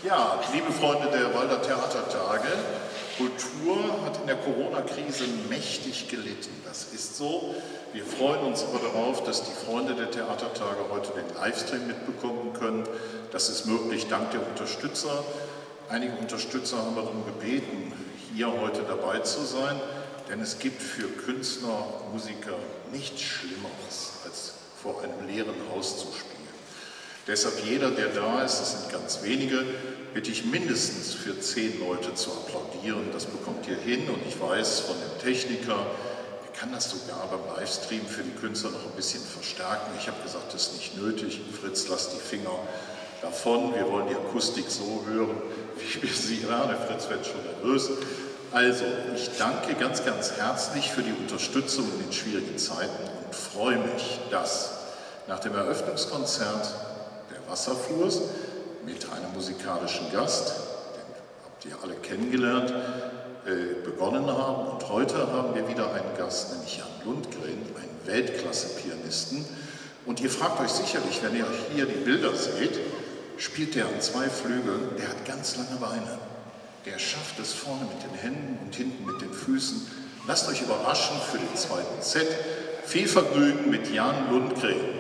Ja, liebe Freunde der Walder Theatertage, Kultur hat in der Corona-Krise mächtig gelitten. Das ist so. Wir freuen uns aber darauf, dass die Freunde der Theatertage heute den Livestream mitbekommen können. Das ist möglich dank der Unterstützer. Einige Unterstützer haben darum gebeten, hier heute dabei zu sein, denn es gibt für Künstler, Musiker nichts Schlimmeres, als vor einem leeren Haus zu spielen. Deshalb jeder, der da ist, das sind ganz wenige, bitte ich mindestens für 10 Leute zu applaudieren. Das bekommt ihr hin und ich weiß von dem Techniker, er kann das sogar beim Livestream für die Künstler noch ein bisschen verstärken. Ich habe gesagt, das ist nicht nötig. Fritz, lass die Finger davon. Wir wollen die Akustik so hören, wie wir sie hören. Der Fritz wird schon nervös. Also, ich danke ganz, ganz herzlich für die Unterstützung in den schwierigen Zeiten und freue mich, dass nach dem Eröffnungskonzert der Wasserfurs mit einem musikalischen Gast, den habt ihr alle kennengelernt, begonnen haben. Und heute haben wir wieder einen Gast, nämlich Jan Lundgren, einen Weltklasse-Pianisten. Und ihr fragt euch sicherlich, wenn ihr hier die Bilder seht, spielt der an 2 Flügeln, der hat ganz lange Beine. Der schafft es vorne mit den Händen und hinten mit den Füßen. Lasst euch überraschen für den zweiten Set. Viel Vergnügen mit Jan Lundgren.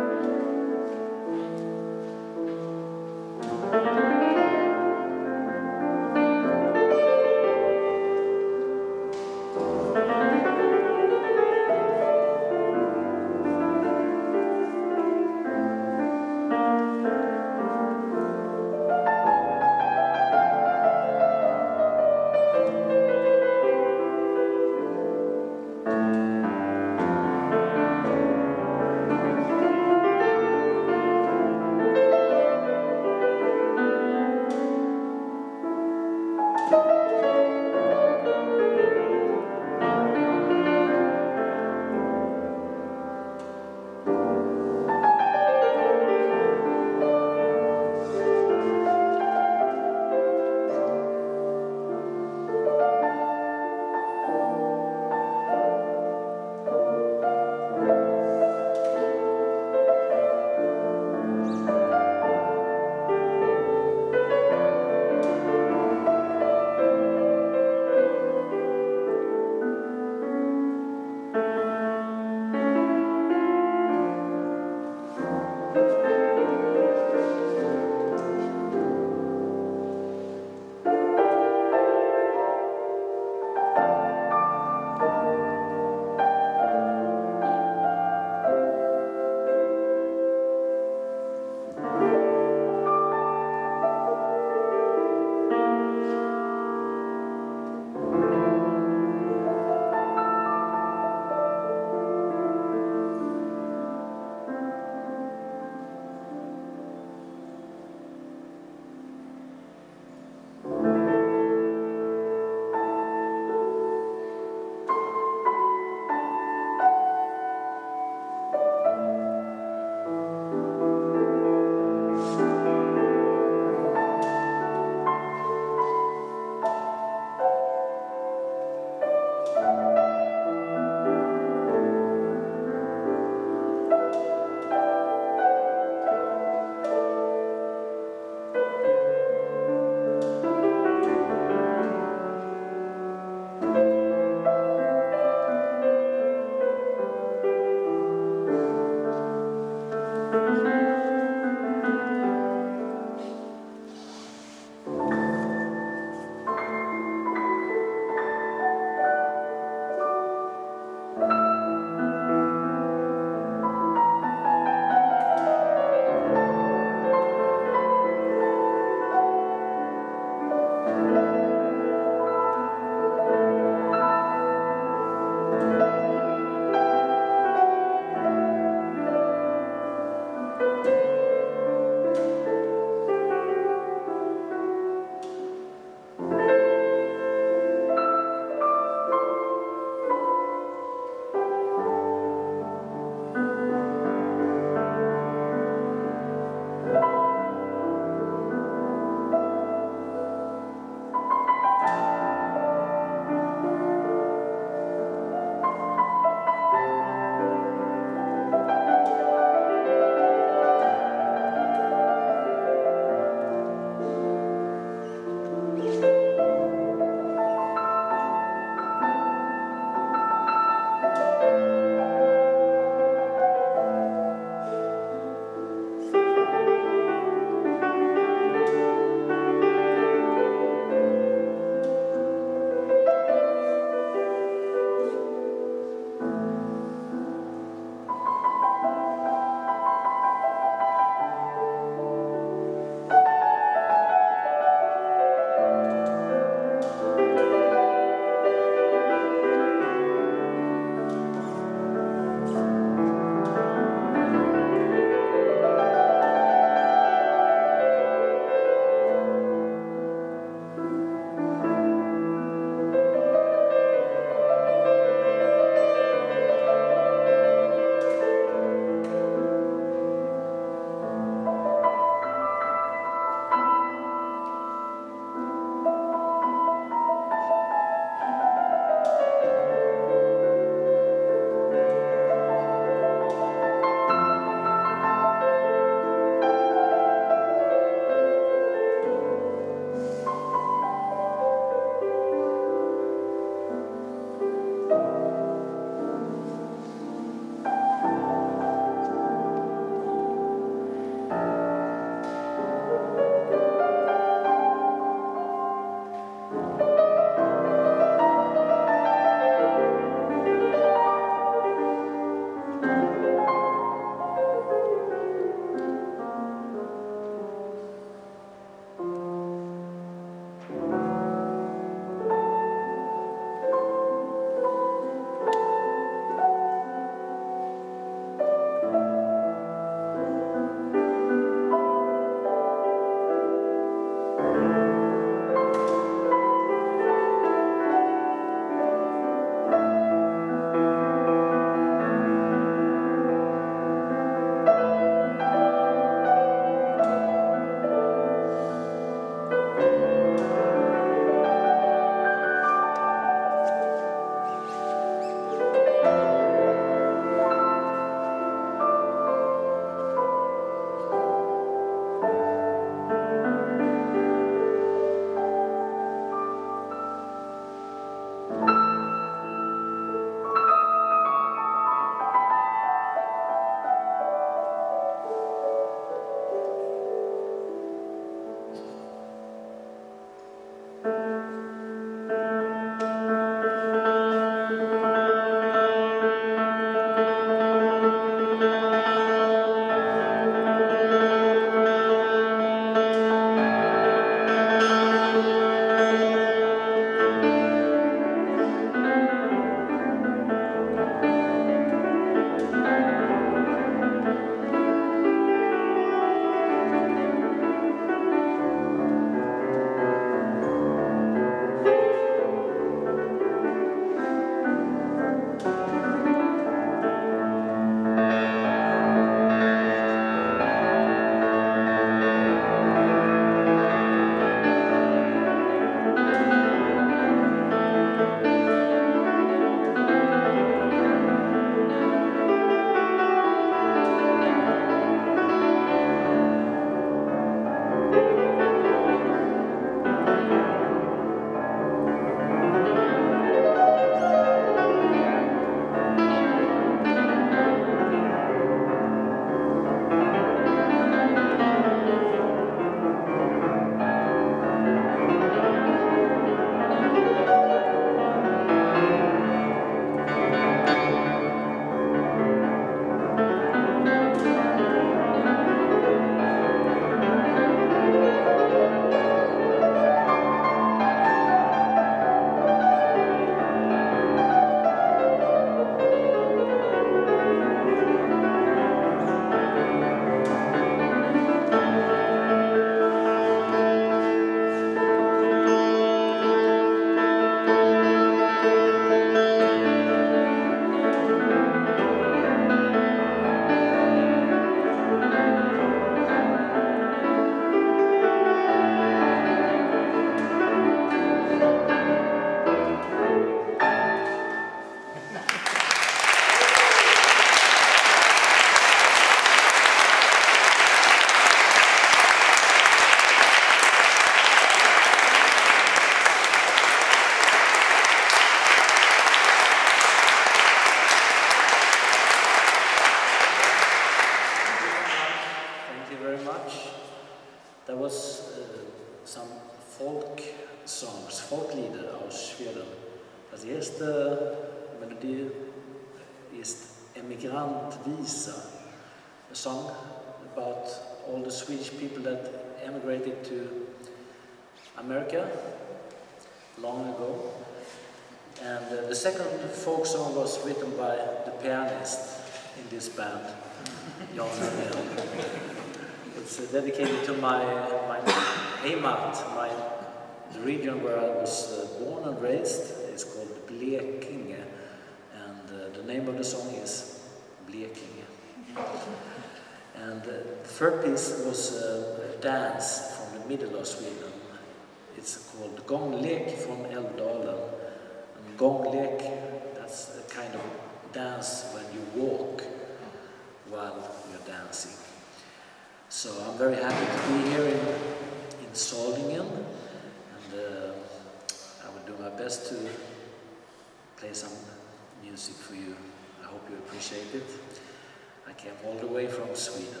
was some folk songs, Folklieder aus Schweden. Das erste Melodie ist Emigrantvisa, a song about all the Swedish people that emigrated to America long ago. And the second folk song was written by the pianist in this band, Jan Hörnell. It's dedicated to my Heimat, the region where I was born and raised. It's called Blekinge, and the name of the song is Blekinge. And the third piece was a dance from the middle of Sweden. It's called Gånglek from Älvdalen. And Gånglek, that's a kind of dance when you walk while you're dancing. So I'm very happy to be here in Solingen, and I will do my best to play some music for you. I hope you appreciate it. I came all the way from Sweden.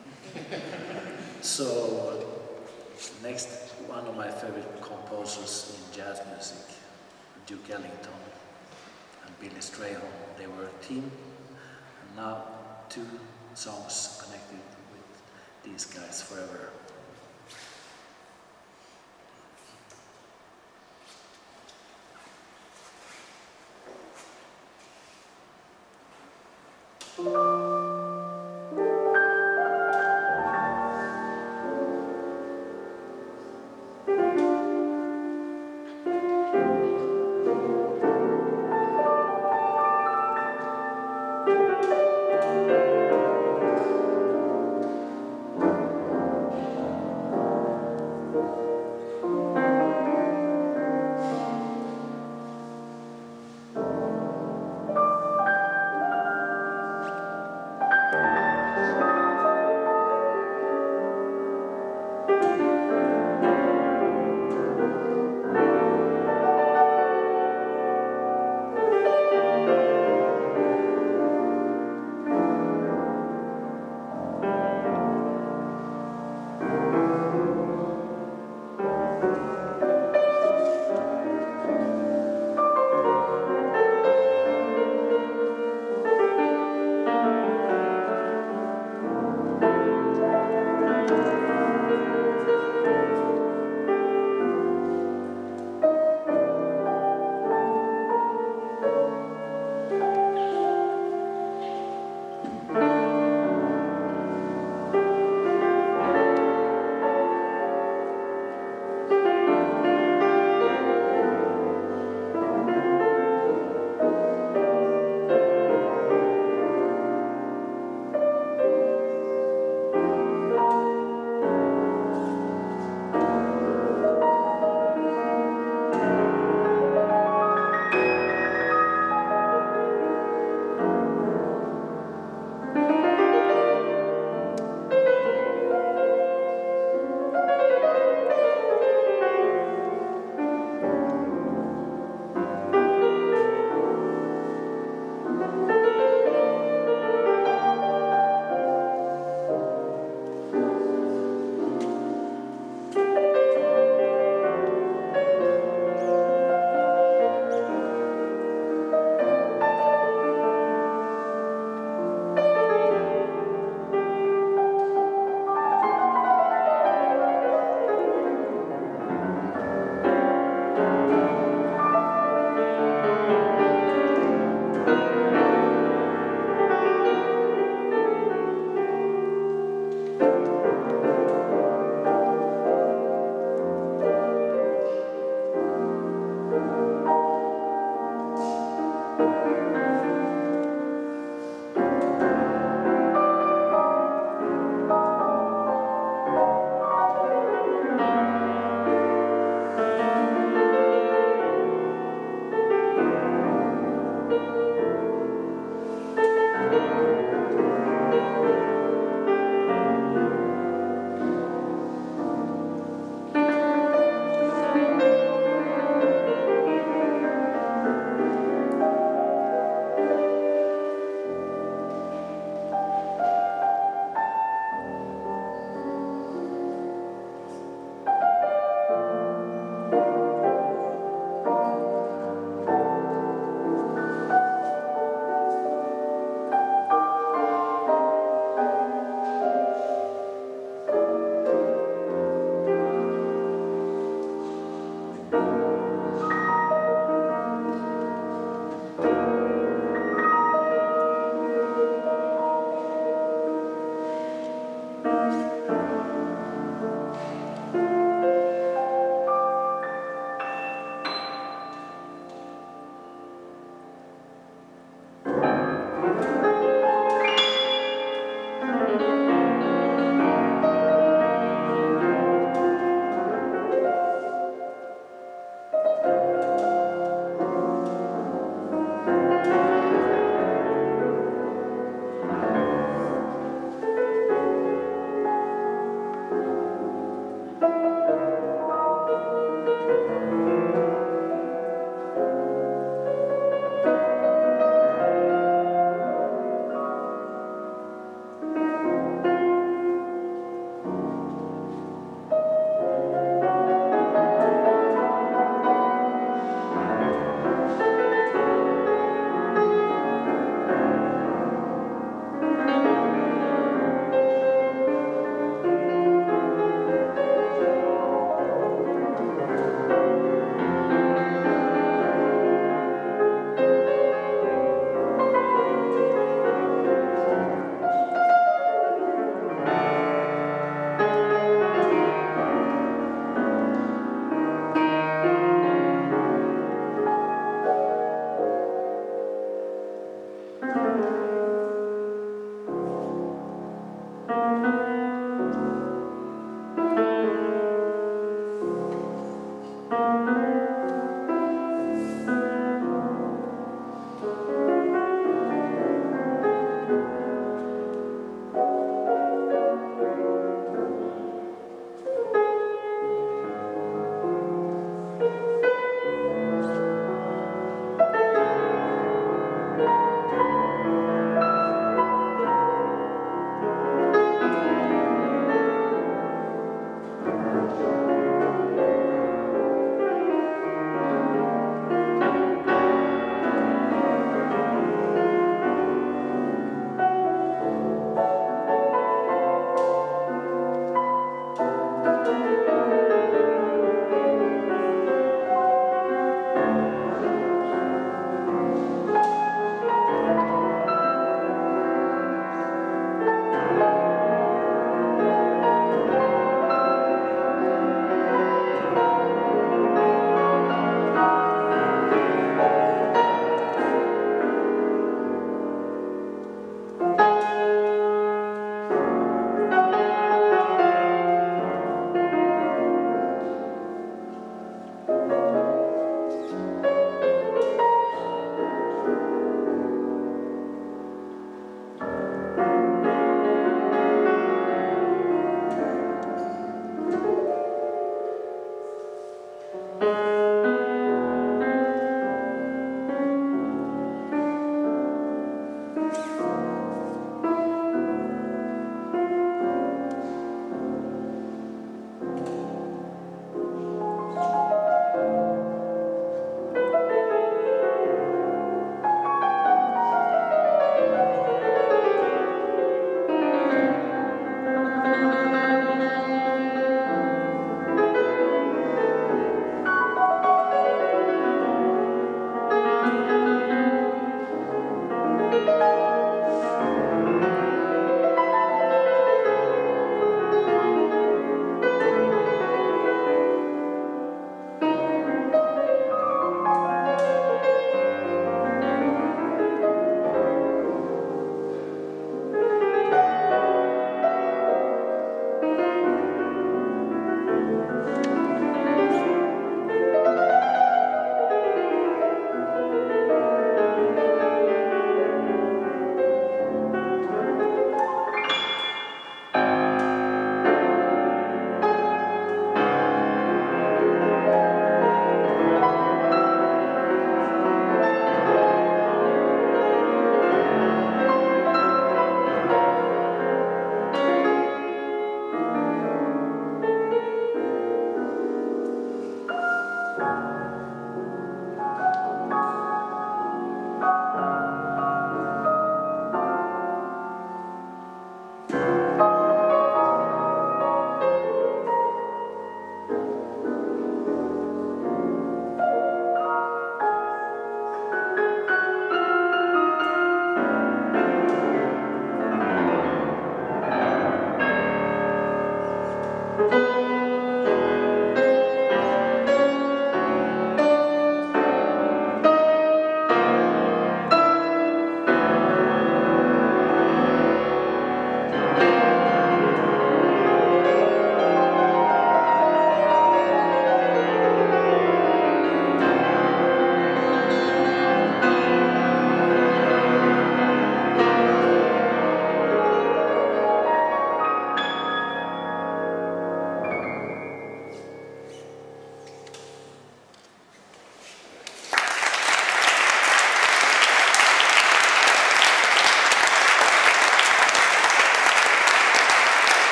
So next, one of my favorite composers in jazz music, Duke Ellington and Billy Strayhorn. They were a team, and now 2 songs connected with these guys forever.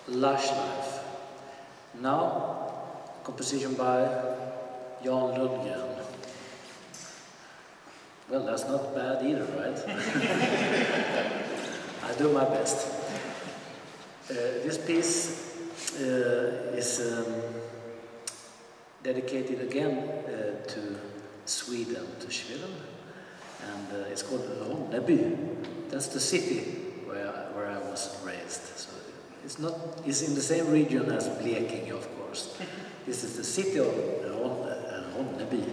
Lush Life. Now, composition by Jan Lundgren. Well, that's not bad either, right? I do my best. This piece is dedicated again to Sweden, to Schweden, and it's called Ronneby. That's the city where I was raised. So it's in the same region as Blekinge, of course. This is the city of Ronneby.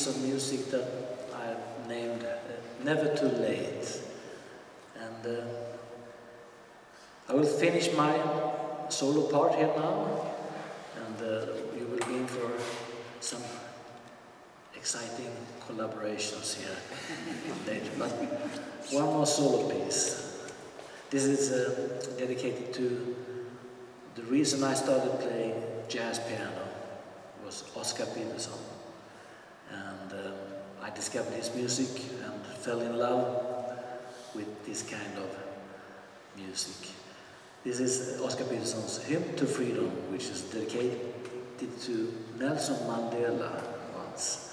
piece of music that I named Never Too Late. And I will finish my solo part here now, and you will be in for some exciting collaborations here later. But one more solo piece. This is dedicated to the reason I started playing jazz piano was Oscar Peterson. And I discovered his music and fell in love with this kind of music. This is Oscar Peterson's Hymn to Freedom, which is dedicated to Nelson Mandela once.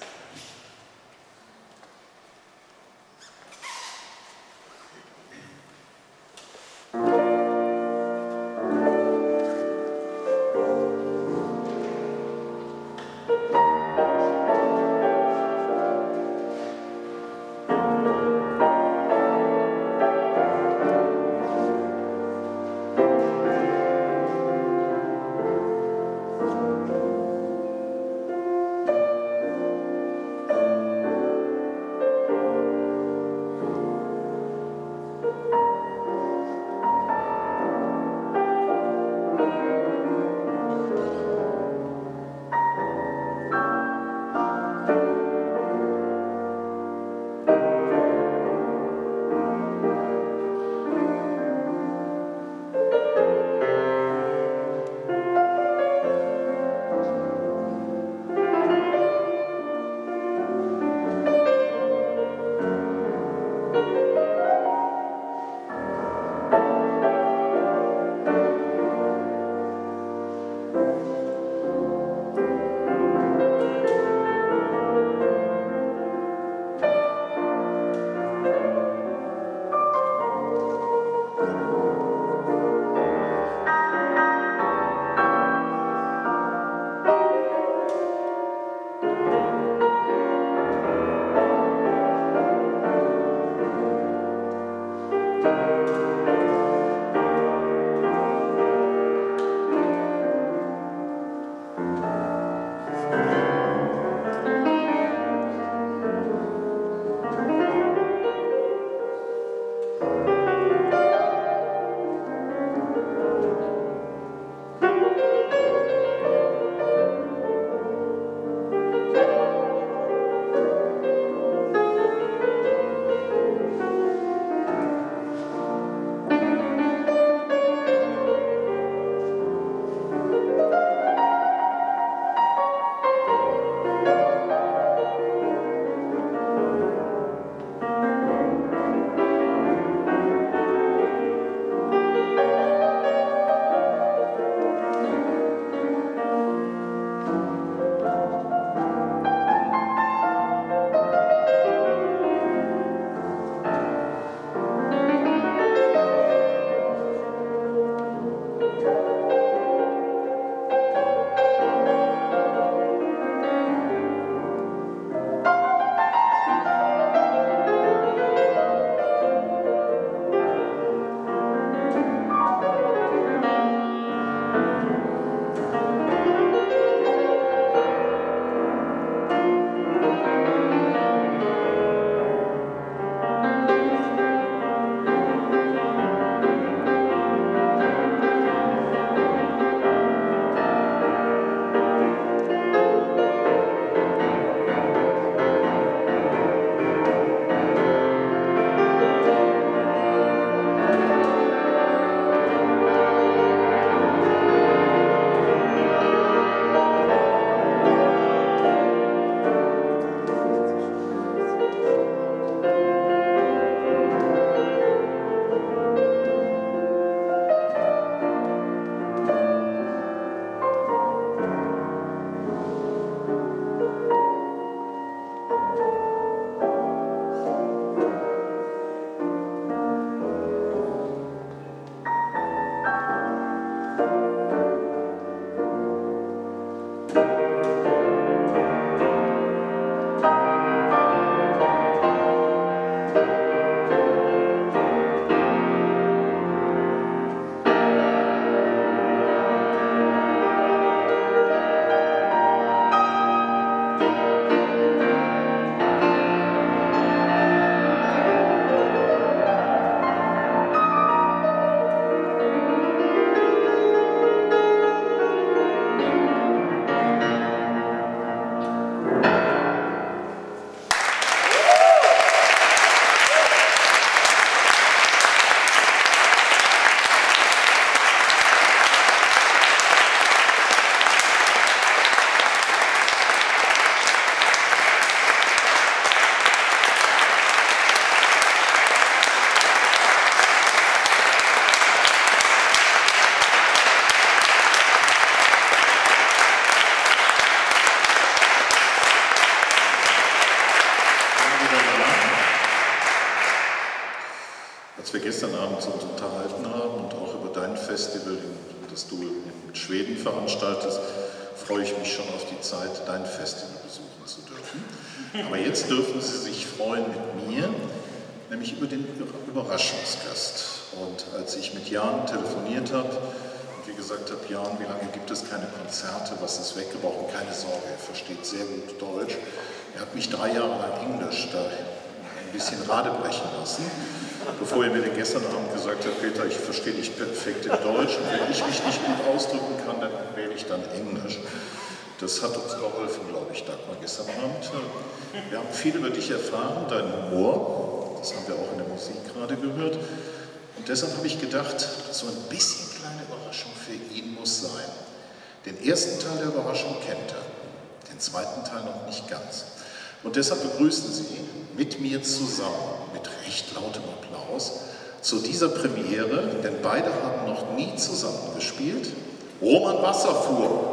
Festival, das du in Schweden veranstaltest, freue ich mich schon auf die Zeit, dein Festival besuchen zu dürfen. Aber jetzt dürfen Sie sich freuen mit mir, nämlich über den Überraschungsgast. Und als ich mit Jan telefoniert habe und wie gesagt habe, Jan, wie lange gibt es keine Konzerte, was ist weggebrochen? Keine Sorge, er versteht sehr gut Deutsch. Er hat mich 3 Jahre lang Englisch da ein bisschen radebrechen lassen, bevor er mir den gestern Abend gesagt hat, Peter, ich verstehe dich perfekt in Deutsch und wenn ich mich nicht gut ausdrücken kann, dann wähle ich dann Englisch. Das hat uns geholfen, glaube ich, Dagmar, gestern Abend. Wir haben viel über dich erfahren, deinen Humor, das haben wir auch in der Musik gerade gehört. Und deshalb habe ich gedacht, so ein bisschen kleine Überraschung für ihn muss sein. Den ersten Teil der Überraschung kennt er, den zweiten Teil noch nicht ganz. Und deshalb begrüßen Sie mit mir zusammen, mit recht lautem Applaus, zu dieser Premiere, denn beide haben noch nie zusammen gespielt, Roman Wasserfuhr.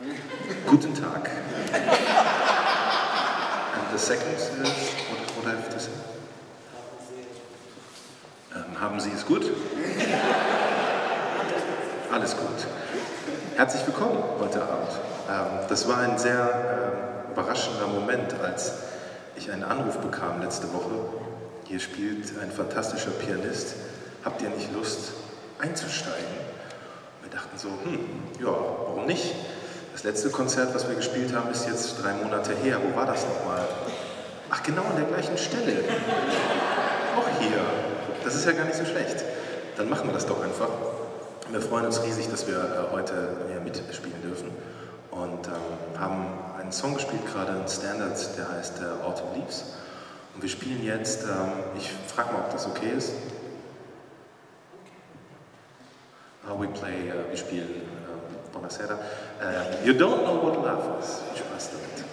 Guten Tag. And the second is, what I have to say? Haben Sie es gut? Alles gut. Herzlich willkommen heute Abend. Das war ein sehr überraschender Moment, als ich einen Anruf bekam letzte Woche. Hier spielt ein fantastischer Pianist. Habt ihr nicht Lust einzusteigen? Wir dachten so, ja, warum nicht? Das letzte Konzert, was wir gespielt haben, ist jetzt 3 Monate her. Wo war das nochmal? Ach, genau an der gleichen Stelle. Auch hier. Das ist ja gar nicht so schlecht. Dann machen wir das doch einfach. Wir freuen uns riesig, dass wir heute hier mitspielen dürfen und haben einen Song gespielt, gerade einen Standard, der heißt Autumn Leaves. Und wir spielen jetzt, ich frage mal, ob das okay ist. Wir spielen Buonasera. You don't know what love is. Viel Spaß damit.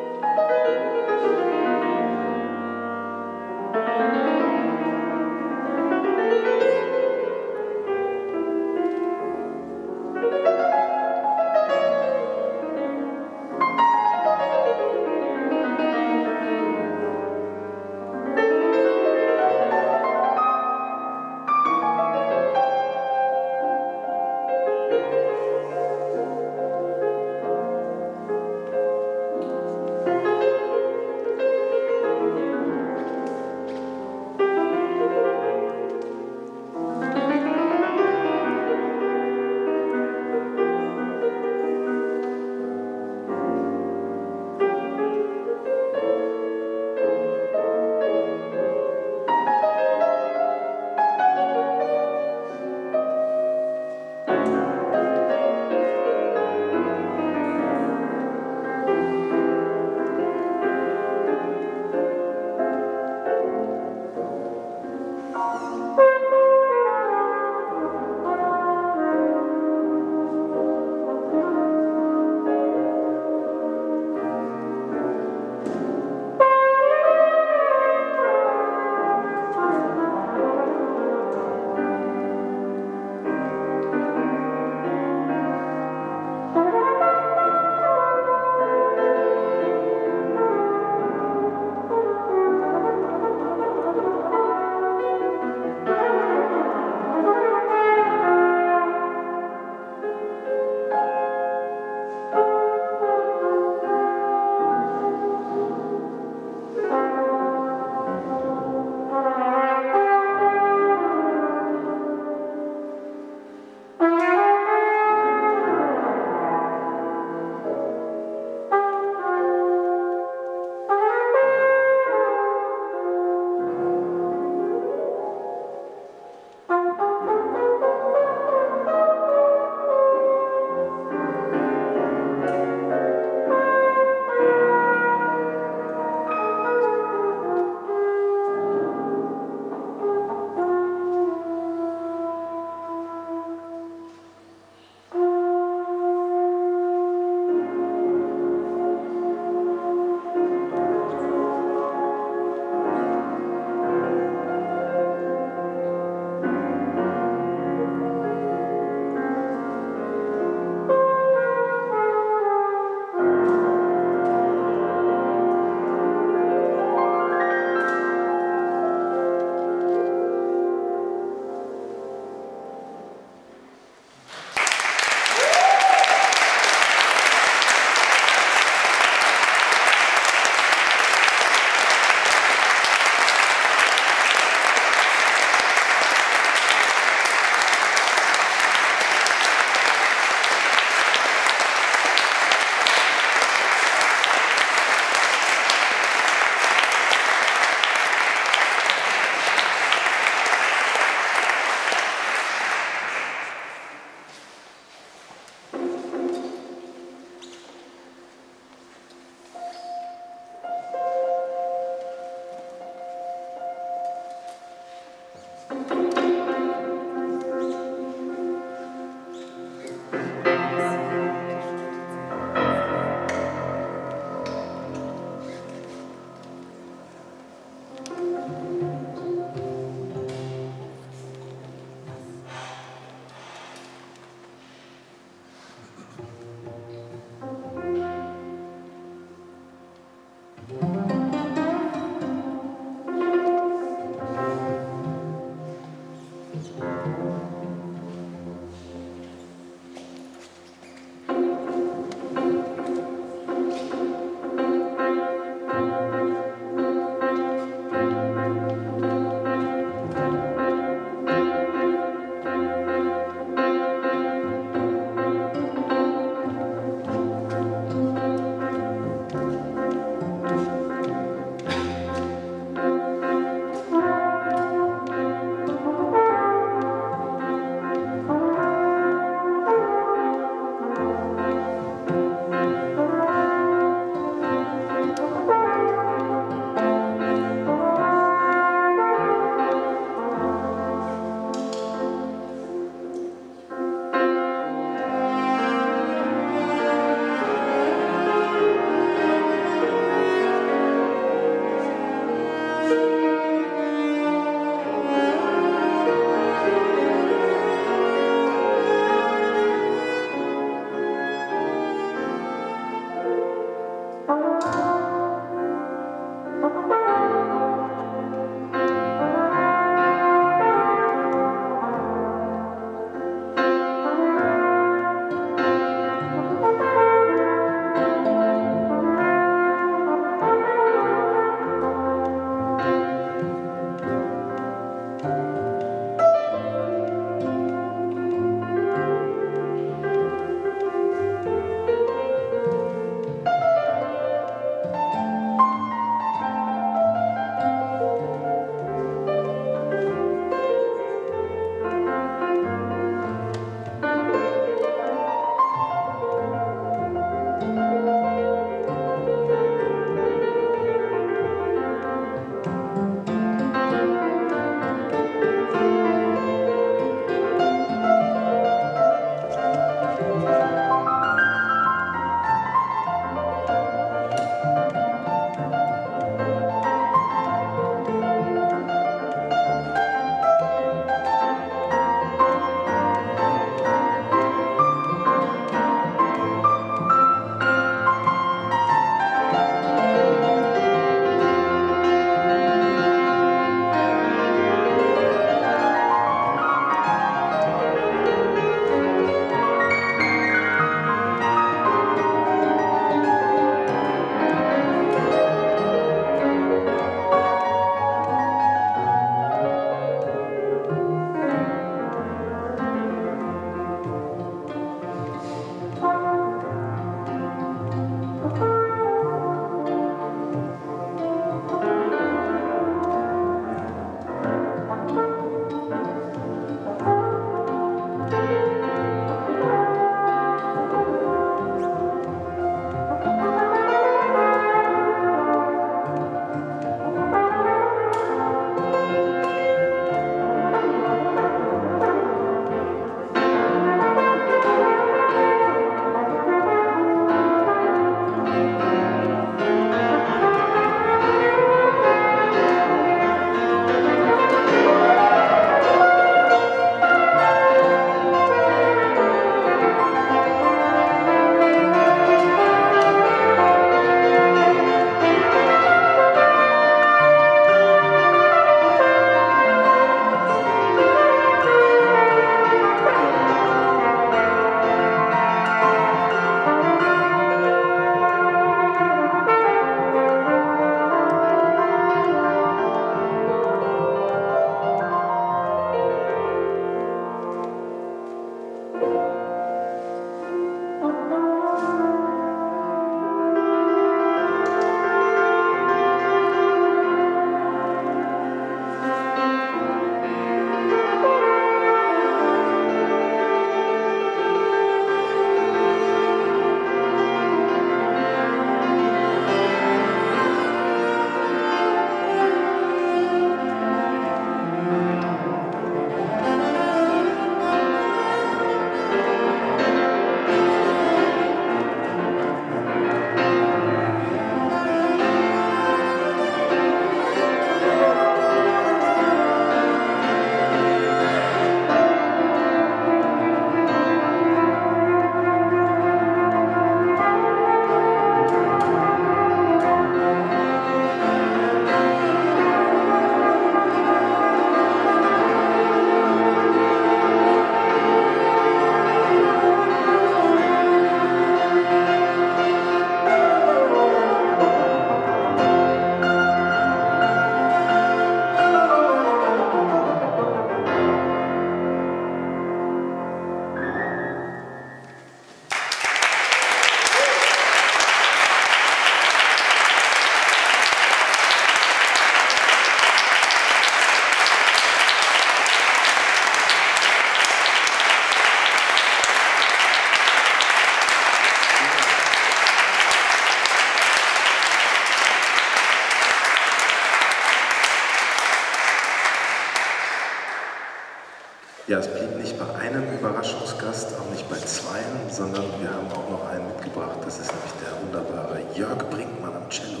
Ja, es blieb nicht bei einem Überraschungsgast, auch nicht bei zweien, sondern wir haben auch noch einen mitgebracht. Das ist nämlich der wunderbare Jörg Brinkmann am Cello.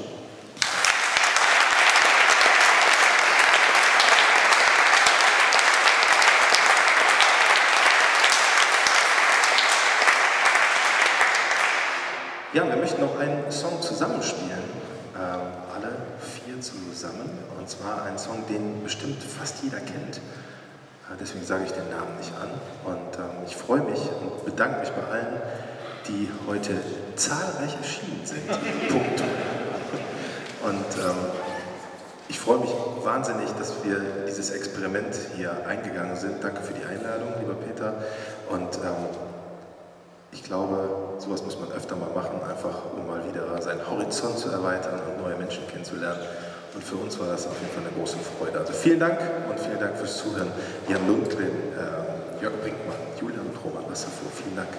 Ja, wir möchten noch einen Song zusammenspielen, alle 4 zusammen, und zwar einen Song, den bestimmt fast jeder kennt. Deswegen sage ich den Namen nicht an. Und ich freue mich und bedanke mich bei allen, die heute zahlreich erschienen sind. Punkt. Und ich freue mich wahnsinnig, dass wir dieses Experiment hier eingegangen sind. Danke für die Einladung, lieber Peter. Und ich glaube, sowas muss man öfter mal machen, einfach um mal wieder seinen Horizont zu erweitern und neue Menschen kennenzulernen. Und für uns war das auf jeden Fall eine große Freude. Also vielen Dank und vielen Dank fürs Zuhören. Jan Lundgren, Jörg Brinkmann, Julian und Roman Wasserfuhr. Vielen Dank.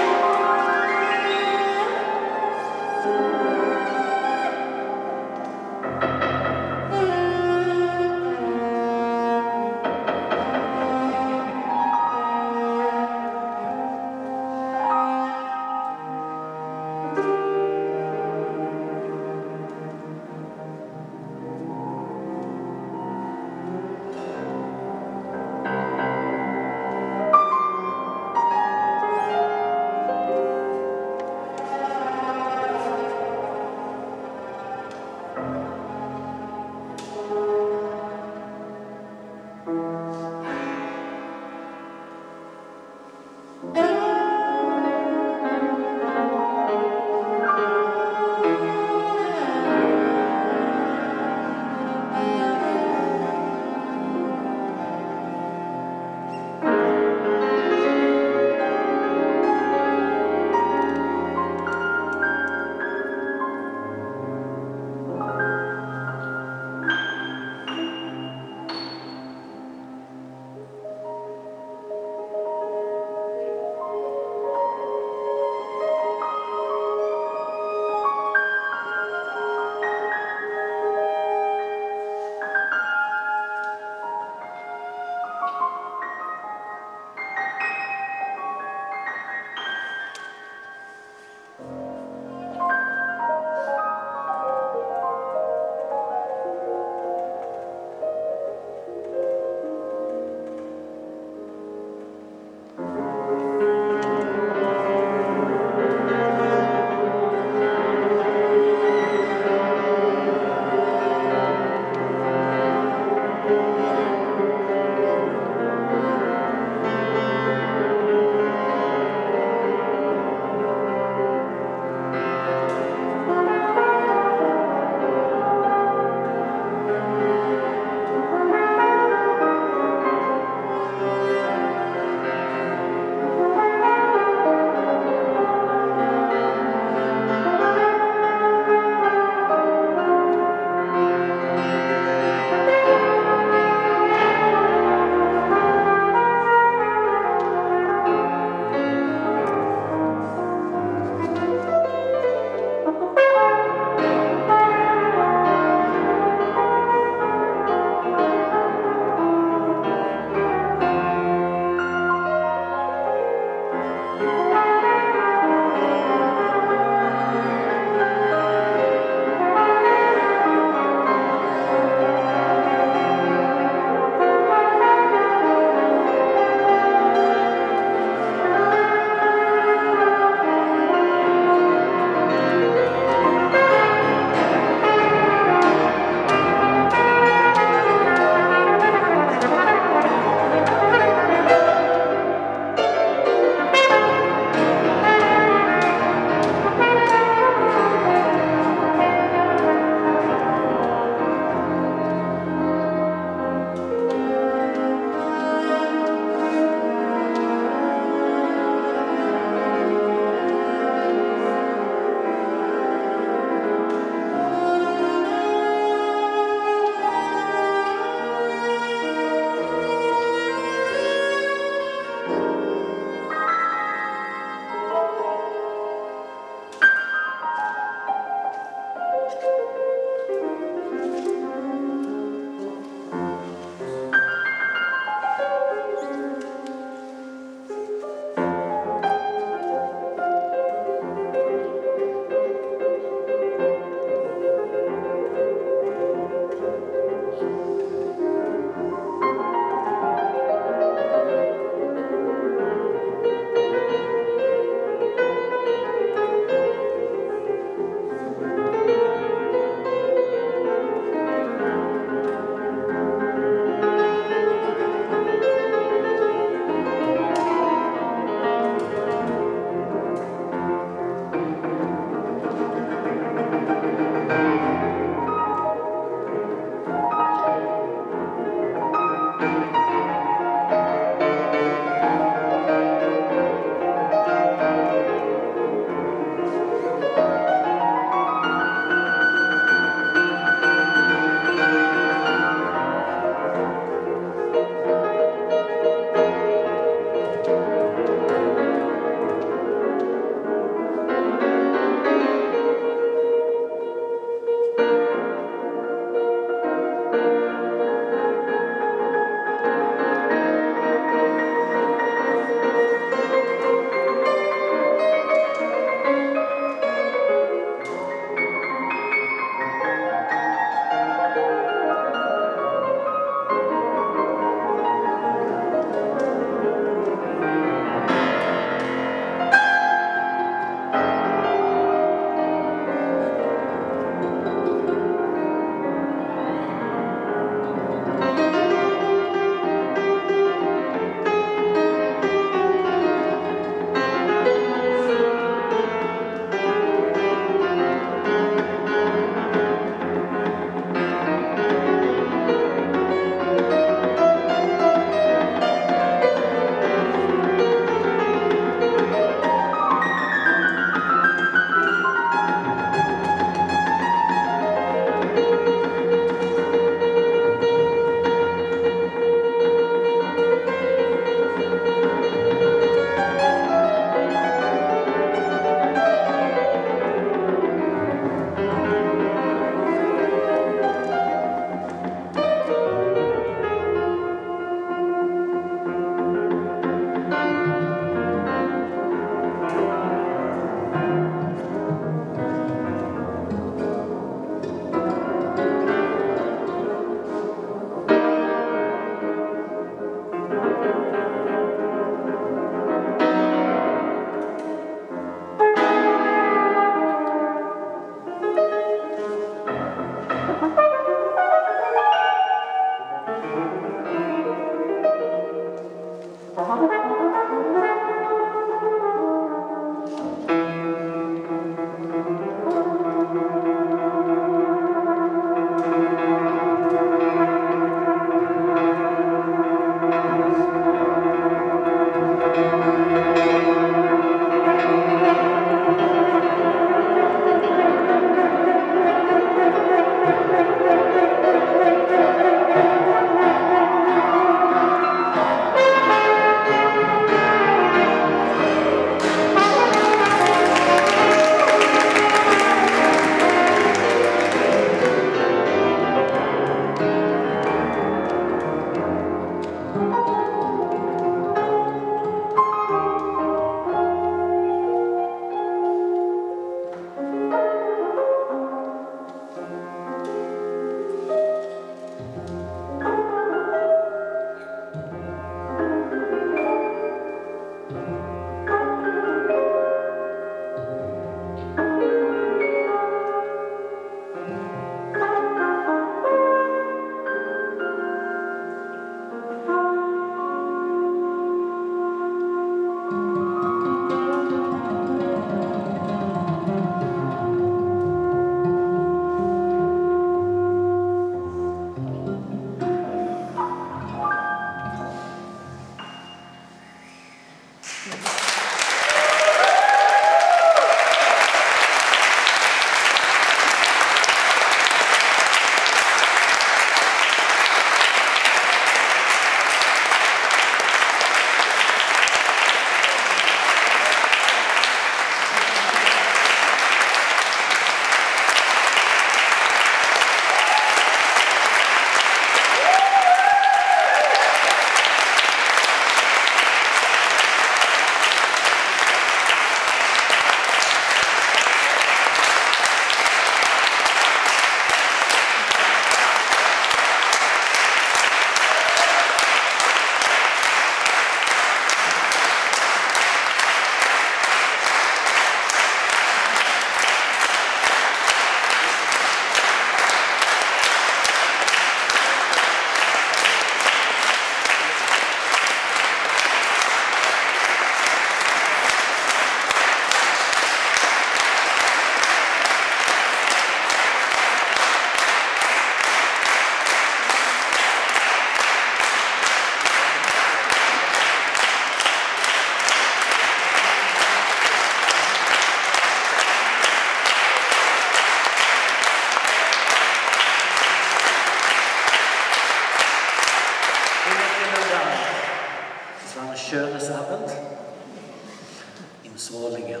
Schönes Abend in Solingen.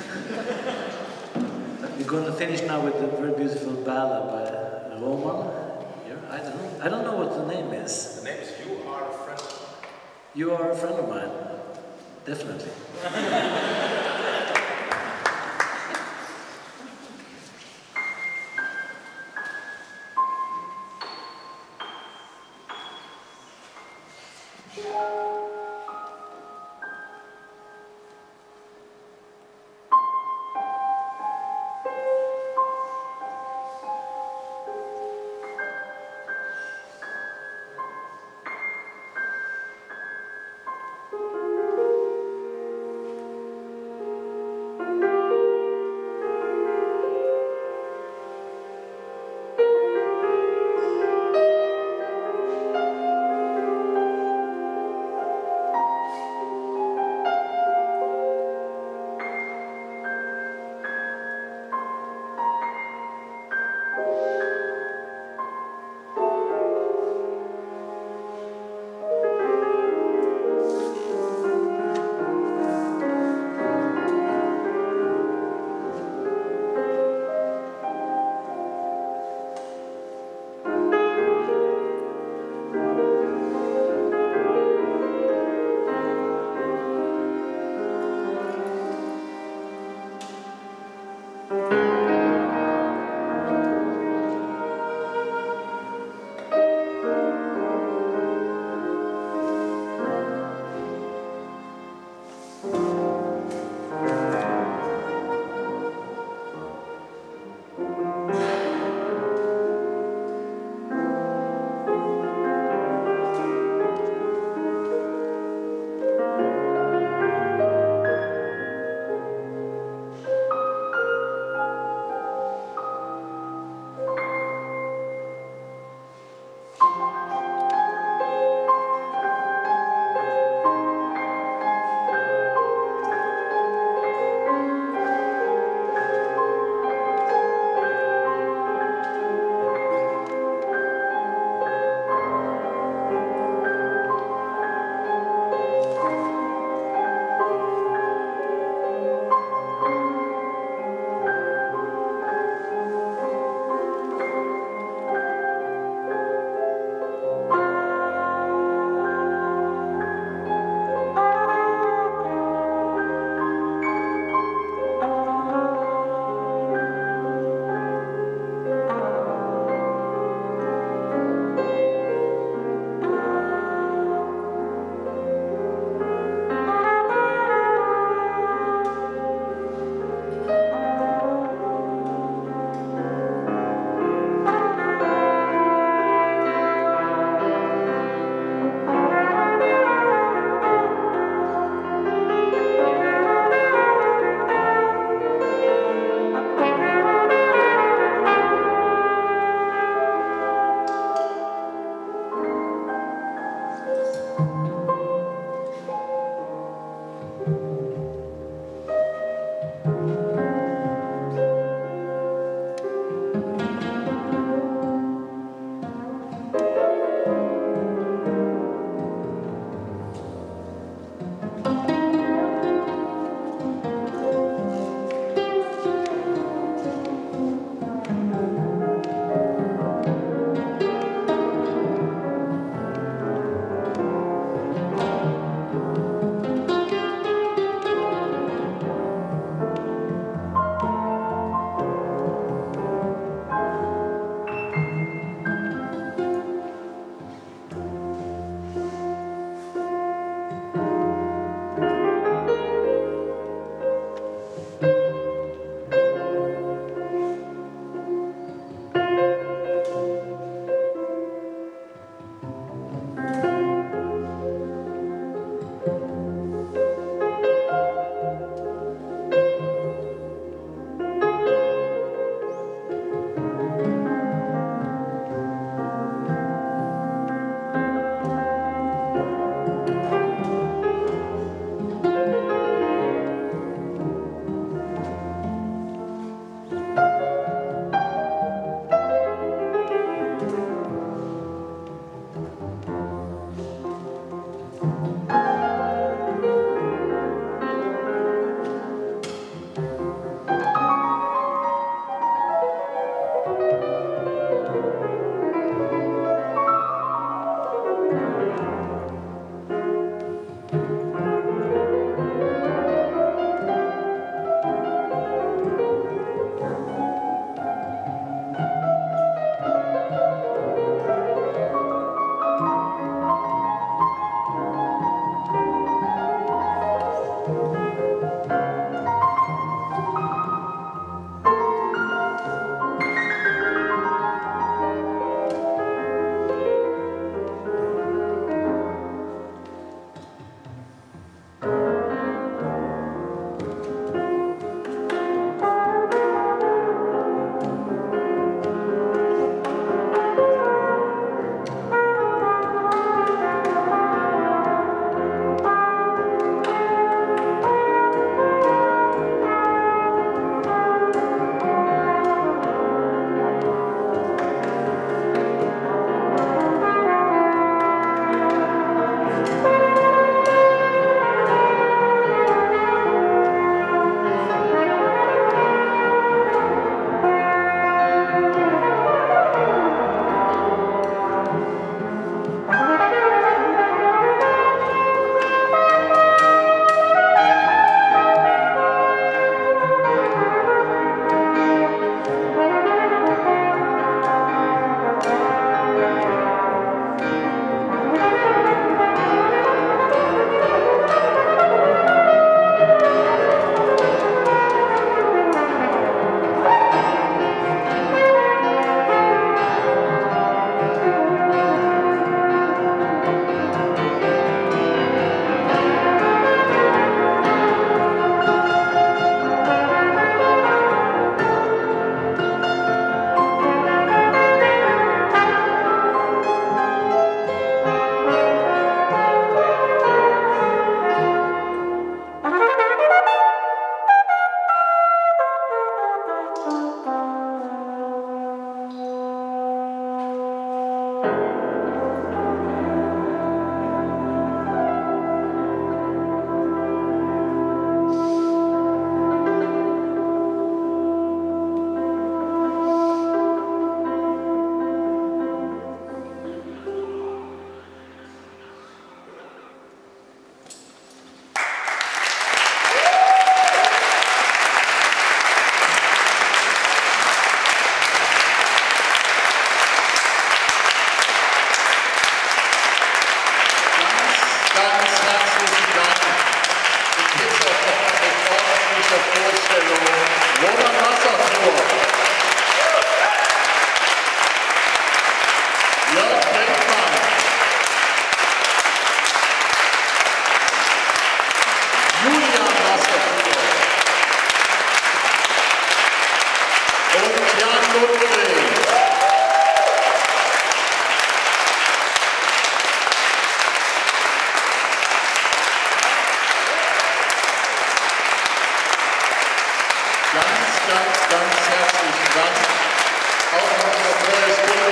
We're going to finish now with a very beautiful ballad by Roman. I don't know what the name is. The name is You Are a Friend of Mine. You are a friend of mine, definitely.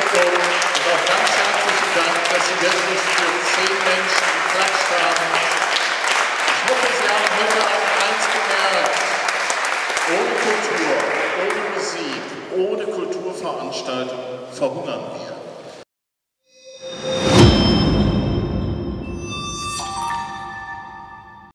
Publikum und auch ganz herzlichen Dank, dass Sie wirklich für 10 Menschen geklatscht haben. Ich hoffe, Sie haben heute Abend eins gemerkt: Ohne Kultur, ohne Musik, ohne Kulturveranstaltung verhungern wir.